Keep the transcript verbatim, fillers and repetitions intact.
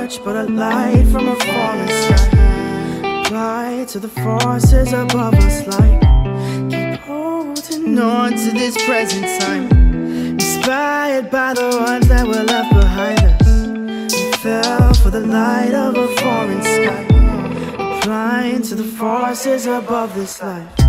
torch, but a light from a falling sky. Apply to the forces above us like keep holding on to this present time. Inspired by the ones that were left behind us. We fell for the light of a foreign sky. Applying to the forces above this life.